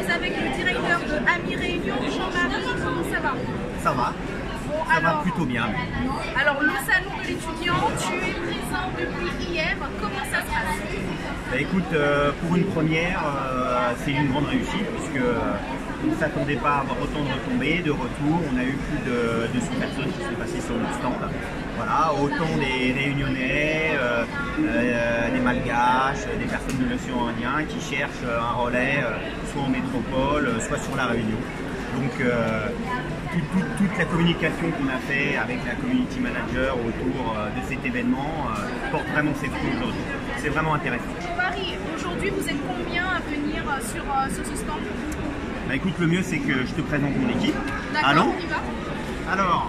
suis avec le directeur de AMI Réunion, Jean-Marie. Comment ça va? Ça va. Bon, Ça va plutôt bien. Alors, le salon de l'étudiant, tu es présent depuis hier. Comment ça se passe? Bah, écoute, pour une première, c'est une grande réussite puisque on ne s'attendait pas à avoir autant de retombées, de retours. On a eu plus de 200 personnes qui sont passées sur notre stand. Voilà, autant des Réunionnais, des Malgaches, des personnes de l'océan Indien qui cherchent un relais soit en métropole, soit sur la Réunion. Donc toute la communication qu'on a fait avec la community manager autour de cet événement porte vraiment ses fruits aujourd'hui. C'est vraiment intéressant. Jean-Marie, aujourd'hui vous êtes combien à venir sur ce stand? Bah écoute, le mieux c'est que je te présente mon équipe. D'accord, on y va. Alors,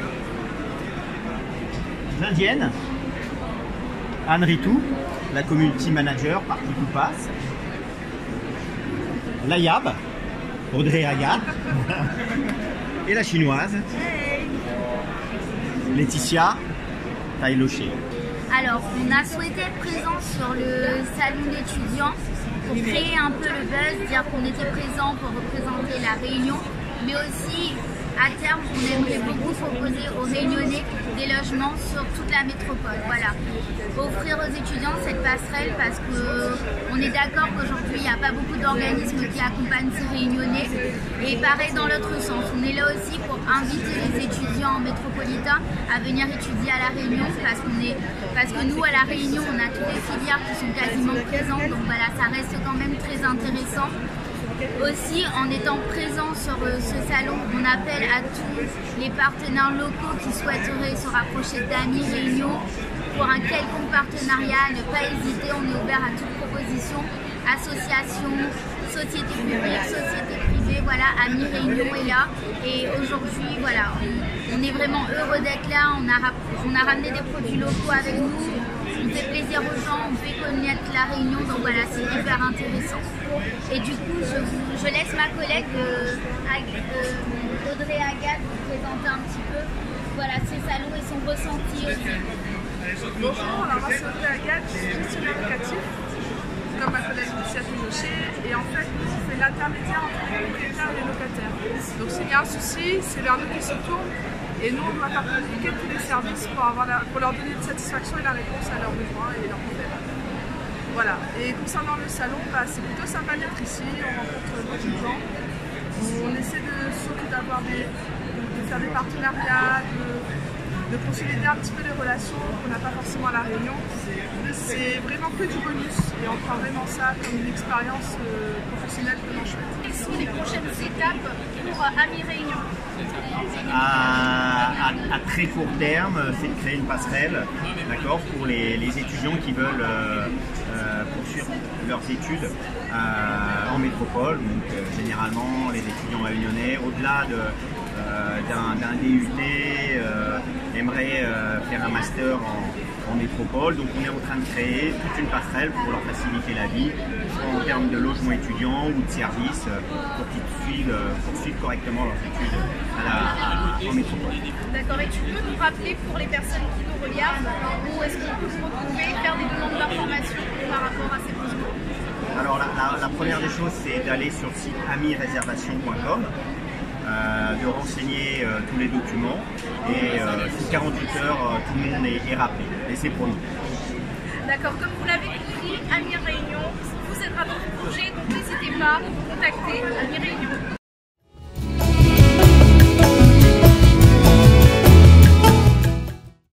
l'Indienne, Anne Ritou, la community manager par Qui Tout Passe. L'Ayab, Audrey Agathe. Et la chinoise, Laetitia Tailoché. Alors, on a souhaité être présent sur le salon d'étudiants pour créer un peu le buzz, dire qu'on était présent pour représenter la Réunion, mais aussi à terme, on aimerait beaucoup proposer aux Réunionnais des logements sur toute la métropole. Voilà, offrir aux étudiants cette passerelle parce qu'on est d'accord qu'aujourd'hui, il n'y a pas beaucoup d'organismes qui accompagnent ces Réunionnais. Et pareil dans l'autre sens, on est là aussi pour inviter les étudiants métropolitains à venir étudier à La Réunion parce que nous, à La Réunion, on a toutes les filières qui sont quasiment présentes. Donc voilà, ça reste quand même très intéressant. Aussi, en étant présent sur ce salon, on appelle à tous les partenaires locaux qui souhaiteraient se rapprocher d'AMI Réunion pour un quelconque partenariat. Ne pas hésiter, on est ouvert à toute proposition, association, société publique, société privée. Voilà, AMI Réunion est là. Et aujourd'hui, voilà, on est vraiment heureux d'être là. On a ramené des produits locaux avec nous. On fait plaisir aux gens, on fait connaître la Réunion, donc voilà, c'est hyper intéressant. Et du coup, je laisse ma collègue Audrey Agathe vous présenter un petit peu voilà, ses salons et son ressenti aussi. Bonjour, alors moi c'est Audrey Agathe, je suis gestionnaire locatif, comme ma collègue Laetitia Tailoché, et en fait, on fait l'intermédiaire entre les propriétaires et les locataires. Donc s'il y a un souci, c'est vers nous qui se tournent. Et nous, on doit faire communiquer tous les services pour leur donner une satisfaction et la réponse à leurs besoins et leurs problèmes. Voilà. Et concernant le salon, c'est plutôt sympa d'être ici. On rencontre beaucoup de gens. On essaie surtout de faire des partenariats, de consolider un petit peu les relations qu'on n'a pas forcément à La Réunion. C'est vraiment que du bonus et on prend vraiment ça comme une expérience professionnelle vraiment chouette. Quelles sont les prochaines étapes pour AMI Réunion? À très court terme, c'est de créer une passerelle, d'accord, pour les étudiants qui veulent poursuivre leurs études en métropole. Donc généralement, les étudiants réunionnais, au-delà d'un DUT, aimeraient faire un master en métropole. Donc on est en train de créer toute une passerelle pour leur faciliter la vie, soit en termes de logement étudiant ou de services, pour qu'ils poursuivent correctement leurs études en métropole. D'accord, et tu peux nous rappeler pour les personnes qui nous regardent où est-ce qu'on peut se retrouver, faire des demandes d'informations par rapport à ces besoins? Alors la première des choses, c'est d'aller sur le site amireservation.com, de renseigner tous les documents et sous 48 heures, tout le monde est rappelé et c'est pour nous. D'accord, comme vous l'avez compris, AMI Réunion vous aidera dans vos projets, donc n'hésitez pas à contacter AMI Réunion.